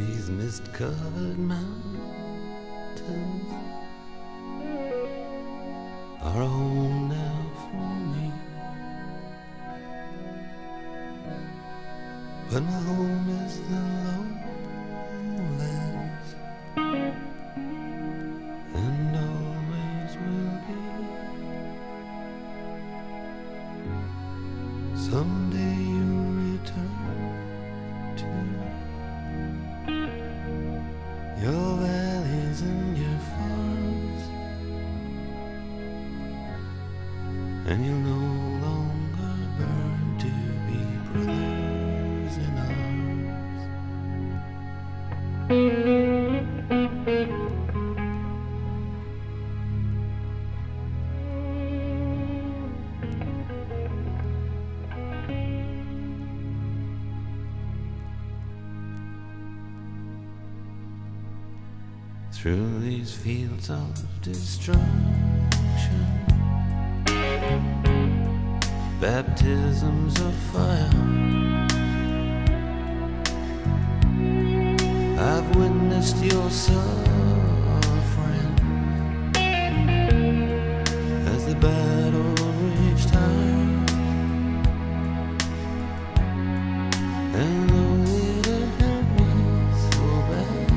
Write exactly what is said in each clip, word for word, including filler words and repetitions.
these mist-covered mountains are a home now for me. But my home is the lowlands, and always will be. Someday you'll return to your valleys and your farms, and you'll no longer burn to be brothers in arms. Through these fields of destruction, baptisms of fire, I've witnessed your suffering as the battle reached high, and though it hurt me so bad,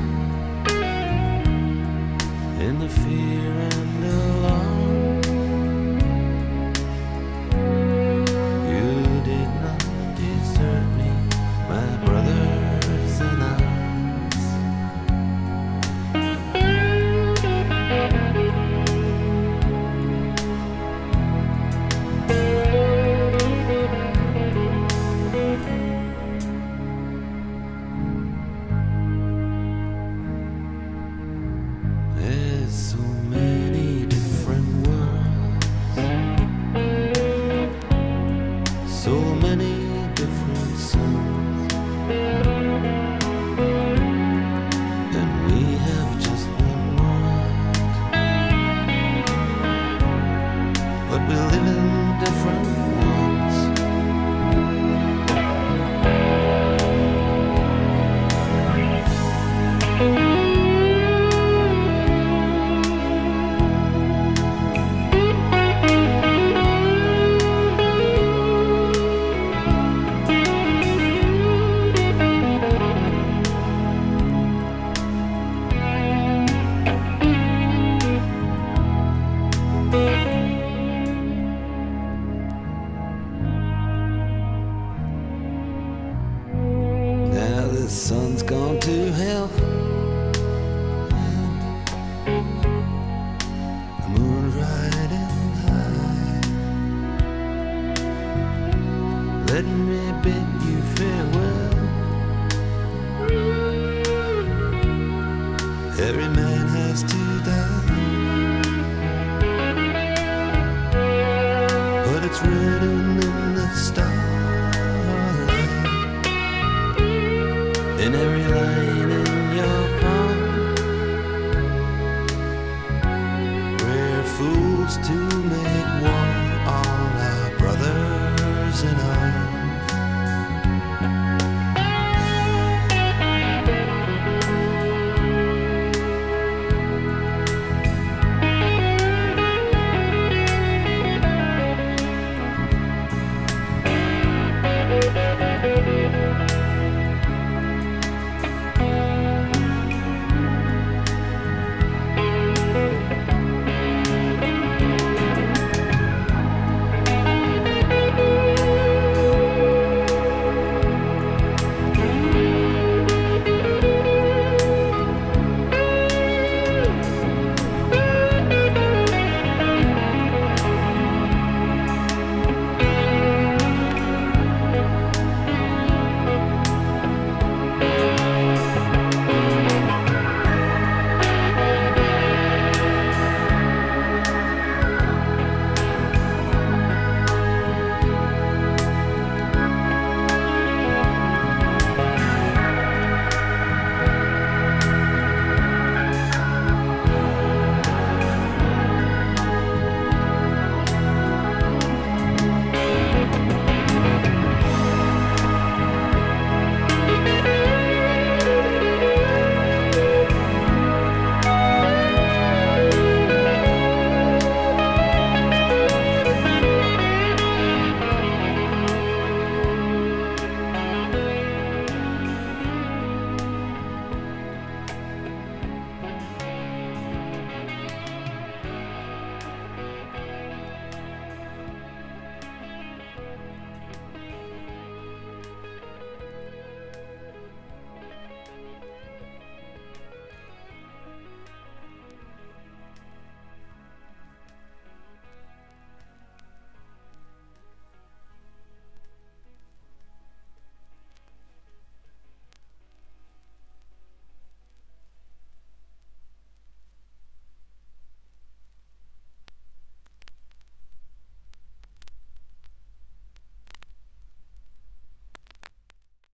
in the fear and alarm, you did not desert me, my brothers in arms. There's so many different worlds, so many different suns, and we have just one world, but we live in different ones. Now the sun's gone to hell, and the moon riding high. Let me bid you farewell, every man